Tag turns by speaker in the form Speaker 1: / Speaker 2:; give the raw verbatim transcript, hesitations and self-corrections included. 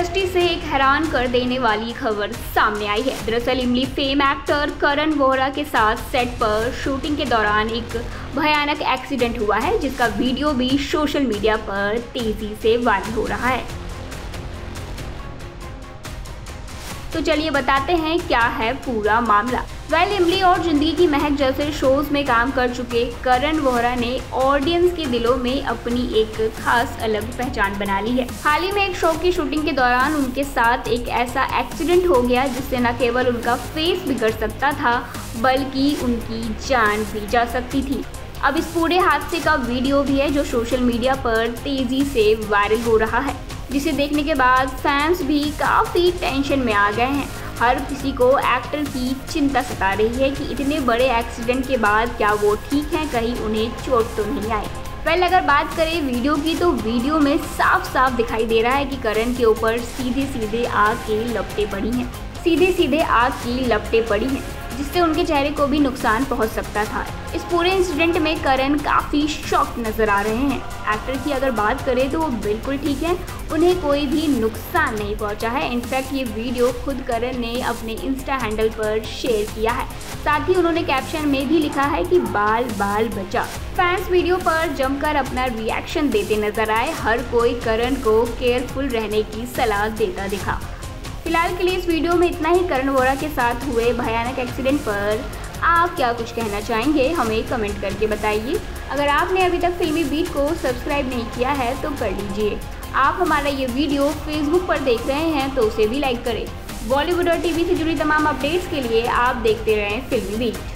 Speaker 1: Industry से एक हैरान कर देने वाली खबर सामने आई है। दरअसल इमली फेम एक्टर करण वोहरा के साथ सेट पर शूटिंग के दौरान एक भयानक एक्सीडेंट हुआ है, जिसका वीडियो भी सोशल मीडिया पर तेजी से वायरल हो रहा है। तो चलिए बताते हैं क्या है पूरा मामला। वेल इमली और जिंदगी की महक जैसे शोज में काम कर चुके करण वोहरा ने ऑडियंस के दिलों में अपनी एक खास अलग पहचान बना ली है। हाल ही में एक शो की शूटिंग के दौरान उनके साथ एक ऐसा एक्सीडेंट हो गया जिससे न केवल उनका फेस बिगड़ सकता था बल्कि उनकी जान भी जा सकती थी। अब इस पूरे हादसे का वीडियो भी है जो सोशल मीडिया पर तेजी से वायरल हो रहा है, जिसे देखने के बाद फैंस भी काफ़ी टेंशन में आ गए हैं। हर किसी को एक्टर की चिंता सता रही है कि इतने बड़े एक्सीडेंट के बाद क्या वो ठीक हैं, कहीं उन्हें चोट तो नहीं आई। वेल अगर बात करें वीडियो की, तो वीडियो में साफ साफ दिखाई दे रहा है कि करण के ऊपर सीधे सीधे आग की लपटें पड़ी हैं सीधे सीधे आग की लपटें पड़ी हैं जिससे उनके चेहरे को भी नुकसान पहुंच सकता था। इस पूरे इंसिडेंट में करण काफ़ी शॉक नजर आ रहे हैं। एक्टर की अगर बात करें तो वो बिल्कुल ठीक है, उन्हें कोई भी नुकसान नहीं पहुंचा है। इनफैक्ट ये वीडियो खुद करण ने अपने इंस्टा हैंडल पर शेयर किया है। साथ ही उन्होंने कैप्शन में भी लिखा है कि बाल बाल बचा। फैंस वीडियो पर जमकर अपना रिएक्शन देते नजर आए। हर कोई करण को केयरफुल रहने की सलाह देता दिखा। फिलहाल के लिए इस वीडियो में इतना ही। करण वोहरा के साथ हुए भयानक एक्सीडेंट पर आप क्या कुछ कहना चाहेंगे, हमें कमेंट करके बताइए। अगर आपने अभी तक फिल्मी बीट को सब्सक्राइब नहीं किया है तो कर लीजिए। आप हमारा ये वीडियो फेसबुक पर देख रहे हैं तो उसे भी लाइक करें। बॉलीवुड और टीवी से जुड़ी तमाम अपडेट्स के लिए आप देखते रहें फिल्मी बीट।